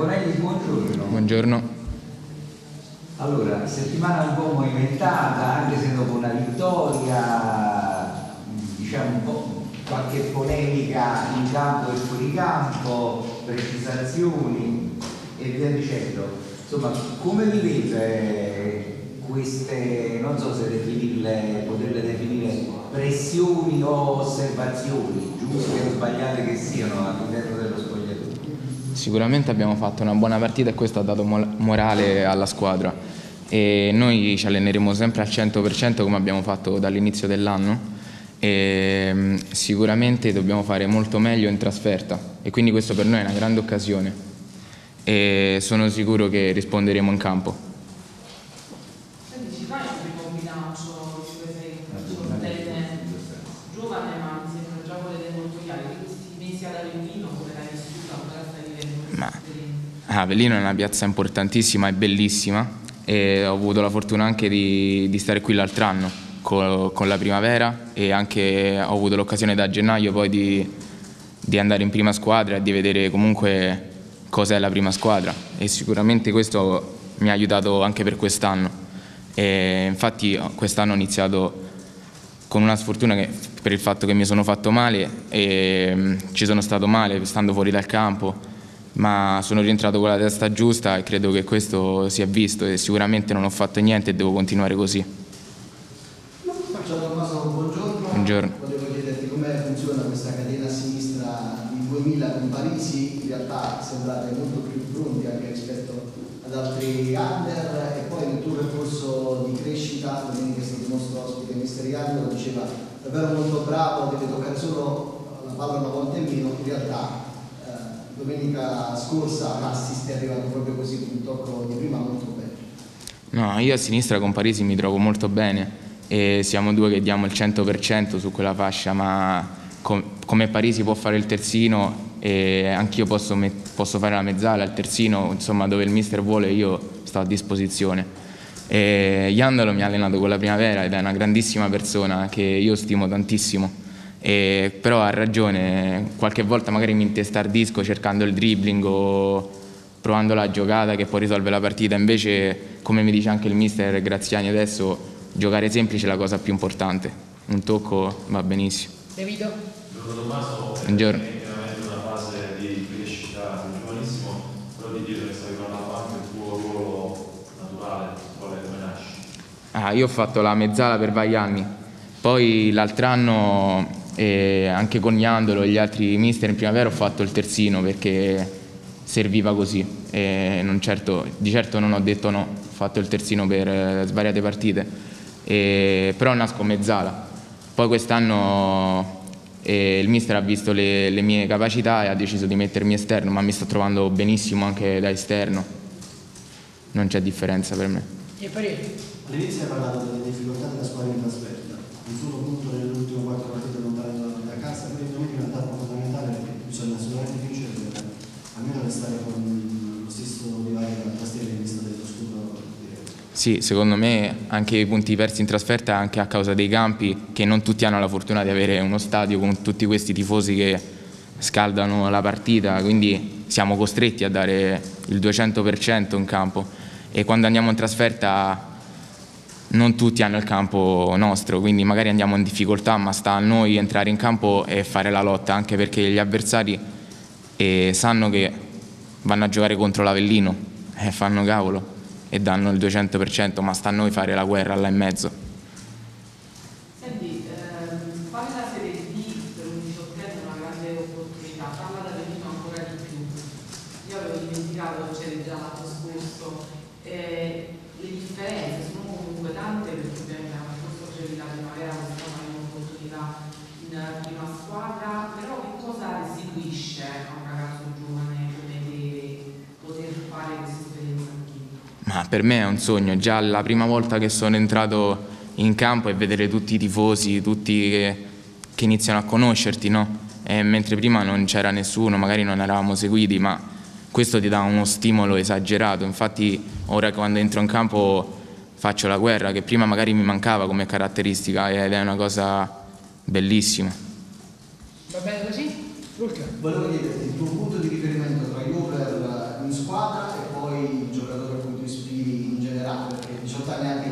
Bonelli, buongiorno. Buongiorno. Allora, settimana un po' movimentata, anche se dopo una vittoria, diciamo un po' qualche polemica in campo e fuori campo, precisazioni e via dicendo. Insomma, come vivete queste, non so se poterle definire pressioni o osservazioni, giuste o sbagliate che siano all'interno dello spogliatoio? Sicuramente abbiamo fatto una buona partita e questo ha dato morale alla squadra e noi ci alleneremo sempre al 100% come abbiamo fatto dall'inizio dell'anno e sicuramente dobbiamo fare molto meglio in trasferta e quindi questo per noi è una grande occasione e sono sicuro che risponderemo in campo. Quindi ci fai un po' bilancio di giovane, ma mi sembra già volete molto chiari di questi mesi ad Avellino, come l'hai vissuta, come la stai vivendo? Avellino è una piazza importantissima e bellissima e ho avuto la fortuna anche di stare qui l'altro anno con la primavera e anche ho avuto l'occasione da gennaio poi di andare in prima squadra e di vedere comunque cos'è la prima squadra e sicuramente questo mi ha aiutato anche per quest'anno e infatti quest'anno ho iniziato con una sfortuna per il fatto che mi sono fatto male e ci sono stato male stando fuori dal campo, ma sono rientrato con la testa giusta e credo che questo si è visto e sicuramente non ho fatto niente e devo continuare così. Ciao Tommaso, buongiorno. Buongiorno. Volevo chiederti come funziona questa catena a sinistra di 2000 con Parisi, in realtà sembrate molto più pronti anche rispetto ad altri under e poi nel tuo percorso di crescita, domenica è stato il nostro ospite Mister Iandolo, diceva davvero molto bravo, deve toccare solo la palla una volta in meno, in realtà domenica scorsa l'assist è arrivato proprio così con un tocco di prima molto bene. No, io a sinistra con Parisi mi trovo molto bene e siamo due che diamo il 100% su quella fascia, ma come Parisi può fare il terzino e anch'io posso fare la mezzala, il terzino, insomma dove il mister vuole io sto a disposizione. E Iandolo mi ha allenato con la primavera ed è una grandissima persona che io stimo tantissimo. Però ha ragione, qualche volta magari mi intestardisco cercando il dribbling o provando la giocata che poi risolve la partita, invece come mi dice anche il mister Graziani adesso giocare semplice è la cosa più importante, un tocco va benissimo. Davido? Tommaso, buongiorno. è veramente una fase di crescita, sei giovanissimo, però di dire che stavi parlando anche del tuo ruolo naturale, come nasci? Io ho fatto la mezzala per vari anni, poi l'altro anno anche con Iandolo e gli altri mister in primavera ho fatto il terzino perché serviva così e di certo non ho detto no, ho fatto il terzino per svariate partite, però nasco mezzala. Poi quest'anno il mister ha visto le mie capacità e ha deciso di mettermi esterno, ma mi sto trovando benissimo anche da esterno, non c'è differenza per me. E Pareti? All'inizio hai parlato delle difficoltà della squadra in trasferta, un solo punto nelle ultime 4 partite lontane da casa, quindi domenica è una tappa fondamentale perché bisogna assolutamente vincere per almeno restare con lo stesso livello della tastiera in vista dello scudo diretto. Sì, secondo me anche i punti persi in trasferta anche a causa dei campi, che non tutti hanno la fortuna di avere uno stadio con tutti questi tifosi che scaldano la partita, quindi siamo costretti a dare il 200% in campo e quando andiamo in trasferta non tutti hanno il campo nostro, quindi magari andiamo in difficoltà, ma sta a noi entrare in campo e fare la lotta, anche perché gli avversari sanno che vanno a giocare contro l'Avellino e fanno cavolo e danno il 200%, ma sta a noi fare la guerra là in mezzo. Senti, fare la Serie D per un 18enne è una grande opportunità, farla da Avellino ancora di più. Io avevo dimenticato che c'era già l'anno scorso. Le differenze sono comunque tante perché ovviamente l'anno scorso c'è la primavera, quest'anno hai un'opportunità in prima squadra, però che cosa restituisce a un ragazzo giovane come te poter fare questa esperienza qui? Ma per me è un sogno, già la prima volta che sono entrato in campo e vedere tutti i tifosi, tutti che iniziano a conoscerti, no? E mentre prima non c'era nessuno, magari non eravamo seguiti, ma questo ti dà uno stimolo esagerato. Infatti ora quando entro in campo faccio la guerra, che prima magari mi mancava come caratteristica ed è una cosa bellissima. Va bene così? Luca? Volevo chiederti il tuo punto di riferimento tra gli over in squadra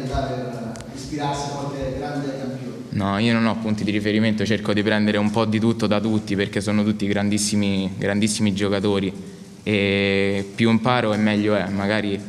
aiutare per ispirarsi a qualche grande campione? No, io non ho punti di riferimento, cerco di prendere un po' di tutto da tutti perché sono tutti grandissimi, grandissimi giocatori e più imparo e meglio è, magari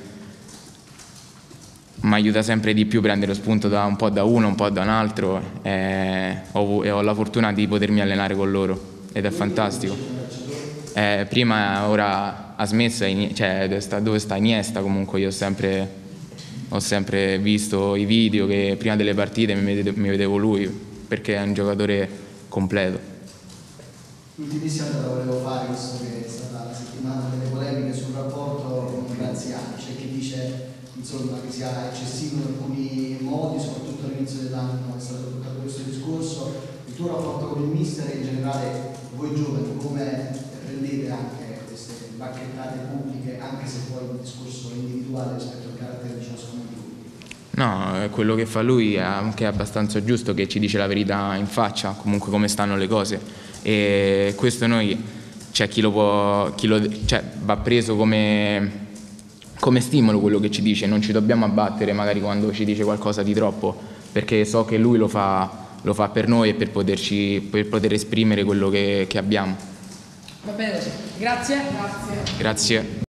mi aiuta sempre di più prendere spunto da un po' da uno, un po' da un altro e ho la fortuna di potermi allenare con loro ed è fantastico. Prima, ora ha smesso, cioè dove sta Iniesta, comunque io ho sempre visto i video che prima delle partite mi vedevo lui perché è un giocatore completo. L'ultimissima cosa volevo fare, visto che è stata la settimana delle polemiche sul rapporto con Graziani, c'è chi dice insomma, che sia eccessivo in alcuni modi, soprattutto all'inizio dell'anno è stato portato questo discorso. Il tuo rapporto con il mister e in generale voi giovani come prendete anche queste bacchettate pubbliche, anche se poi un discorso individuale rispetto al carattere di ciascuno di voi? No, quello che fa lui è anche abbastanza giusto, che ci dice la verità in faccia, comunque come stanno le cose, e questo noi, cioè va preso come stimolo quello che ci dice, non ci dobbiamo abbattere magari quando ci dice qualcosa di troppo, perché so che lui lo fa per noi e per poter esprimere quello che abbiamo. Va bene così. Grazie. Grazie.